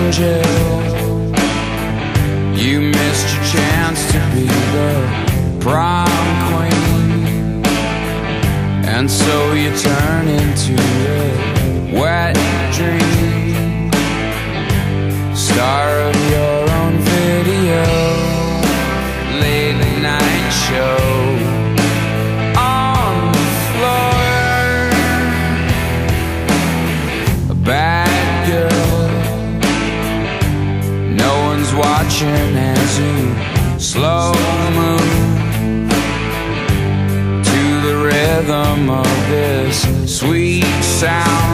angel. You missed your chance to be the prom queen, and so you turn into a wet dream, star of your own video, late night show. On the floor, a bad girl. No one's watching as you slow move to the rhythm of this sweet sound.